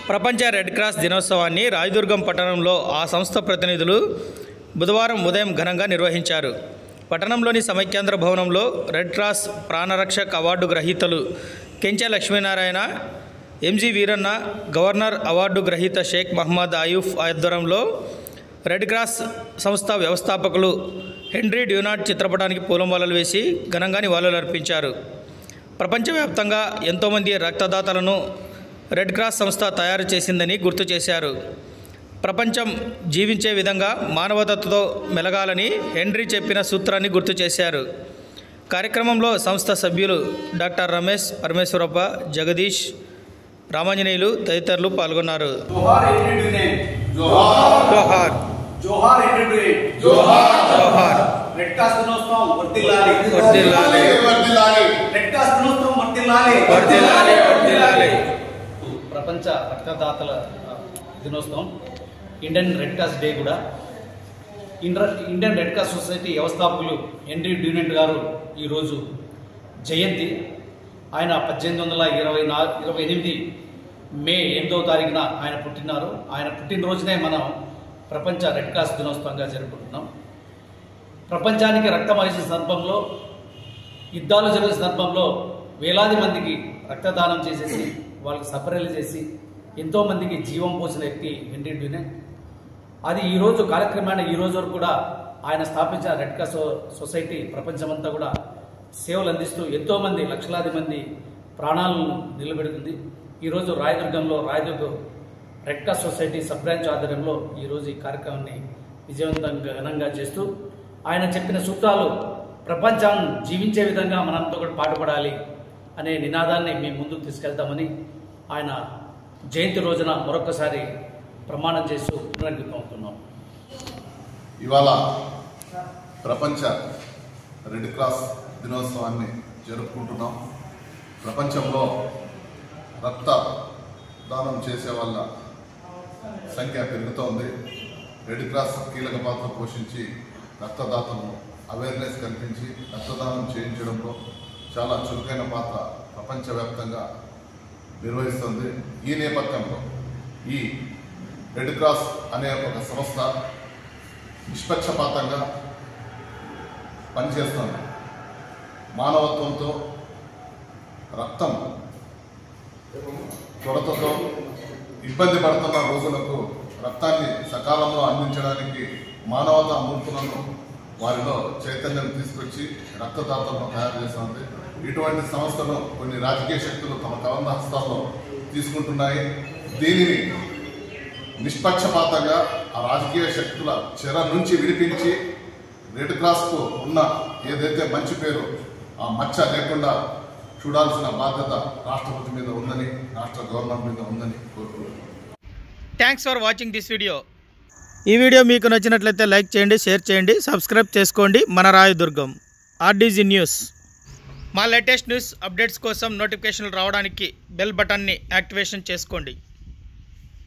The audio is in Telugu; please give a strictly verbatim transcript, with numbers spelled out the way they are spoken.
ప్రపంచ రెడ్ క్రాస్ దినోత్సవాన్ని రాయదుర్గం పట్టణంలో ఆ సంస్థ ప్రతినిధులు బుధవారం ఉదయం ఘనంగా నిర్వహించారు. పట్టణంలోని సమైక్యాంధ్ర భవనంలో రెడ్ క్రాస్ ప్రాణరక్షక్ అవార్డు గ్రహీతలు Kenche Lakshminarayana, M G Veeranna, governor award గ్రహీత షేక్ మహమ్మద్ ఆయూఫ్ ఆధ్వర్యంలో రెడ్ క్రాస్ సంస్థ వ్యవస్థాపకులు హెన్రీ డ్యూనాట్ చిత్రపటానికి పూలమాలలు వేసి ఘనంగా నివాళులర్పించారు. ప్రపంచవ్యాప్తంగా ఎంతోమంది రక్తదాతలను రెడ్ క్రాస్ సంస్థ తయారు చేసిందని గుర్తు చేశారు. ప్రపంచం జీవించే విధంగా మానవతతో మెలగాలని హెన్రీ చెప్పిన సూత్రాన్ని గుర్తు చేశారు. కార్యక్రమంలో సంస్థ సభ్యులు డాక్టర్ రమేష్, పరమేశ్వరప్ప, జగదీష్, రామాంజనేయులు తదితరులు పాల్గొన్నారు. జోహార్ జోహార్ జోహార్ రెడ్ క్రాస్ దినోత్సవం వర్ధిల్లాలి వర్ధిల్లాలి వర్ధిల్లాలి రెడ్ క్రాస్ దినోత్సవం వర్ధిల్లాలి వర్ధిల్లాలి వర్ధిల్లాలి. ప్రపంచ రక్తదాతల దినోత్సవం, ఇండియన్ రెడ్ క్రాస్ డే కూడా. ఇండియన్ రెడ్ క్రాస్ సొసైటీ వ్యవస్థాపకులు హెన్రీ డ్యూనాట్ గారు ఈరోజు జయంతి. ఆయన పద్దెనిమిది వందల ఇరవై నాలుగు ఇరవై ఎనిమిది మే ఎనిమిదవ తారీఖున ఆయన పుట్టినారు. ఆయన పుట్టినరోజునే మనం ప్రపంచ రెడ్ క్రాస్ దినోత్సవంగా జరుపుకుంటున్నాం. ప్రపంచానికి రక్తం అందించిన సందర్భంలో, యుద్ధాలు జరిగిన సందర్భంలో వేలాది మందికి రక్తదానం చేసేసి వాళ్ళకి సపరేలు చేసి ఎంతోమందికి జీవం పోసిన వ్యక్తి హెన్రీ డ్యూనాట్. అది ఈరోజు కార్యక్రమాన్ని ఈరోజు వరకు కూడా ఆయన స్థాపించిన రెడ్ క్రాస్ సొసైటీ ప్రపంచమంతా కూడా సేవలు అందిస్తూ ఎంతోమంది లక్షలాది మంది ప్రాణాలను నిలబెడుతుంది. ఈరోజు రాయదుర్గంలో Rayadurgam red cross society sub branch ఆధ్వర్యంలో ఈరోజు ఈ కార్యక్రమాన్ని విజయవంతంగా ఘనంగా చేస్తూ ఆయన చెప్పిన సూత్రాలు ప్రపంచం జీవించే విధంగా మనంతా కూడా పాటుపడాలి అనే నినాదాన్ని మేము ముందుకు తీసుకెళ్తామని ఆయన జయంతి రోజున మరొకసారి ప్రమాణం చేస్తూ పునరంకితం అవుతున్నాం. ఇవాళ ప్రపంచ రెడ్ క్రాస్ దినోత్సవాన్ని జరుపుకుంటున్నాం. ప్రపంచంలో రక్త దానం చేసే వాళ్ళ సంఖ్య పెరుగుతోంది. రెడ్ క్రాస్ కీలక పాత్ర పోషించి రక్తదాతలను అవేర్నెస్ కల్పించి రక్తదానం చేయించడంలో చాలా చురుకైన పాత్ర ప్రపంచవ్యాప్తంగా నిర్వహిస్తుంది. ఈ నేపథ్యంలో ఈ రెడ్ క్రాస్ అనే ఒక సంస్థ నిష్పక్షపాతంగా పనిచేస్తుంది. మానవత్వంతో, రక్తం కొరతతో ఇబ్బంది పడుతున్న రోజులకు రక్తాన్ని సకాలంలో అందించడానికి మానవతా మూర్తులను వారిలో చైతన్యం తీసుకొచ్చి రక్తదాతలను తయారు చేస్తుంది. ఇటువంటి సంస్థలు కొన్ని రాజకీయ శక్తులు తమ కవంద హస్తాల్లో తీసుకుంటున్నాయి. దీనిని నిష్పక్షపాతంగా ఆ రాజకీయ శక్తుల చెర నుంచి విడిపించి రెడ్ క్రాస్కు ఉన్న ఏదైతే మంచి పేరు ఆ మచ్చ లేకుండా చూడాల్సిన బాధ్యత రాష్ట్రపతి మీద ఉందని, రాష్ట్ర గవర్నర్ మీద ఉందని కోరుకుంటున్నాను. Thanks for watching this video. ఈ వీడియో మీకు నచ్చినట్లయితే లైక్ చేయండి, షేర్ చేయండి, సబ్స్క్రైబ్ చేసుకోండి. మన రాయదుర్గం ఆర్డీజీ న్యూస్. మా లేటెస్ట్ న్యూస్ అప్డేట్స్ కోసం నోటిఫికేషన్లు రావడానికి బెల్ బటన్ని యాక్టివేషన్ చేసుకోండి.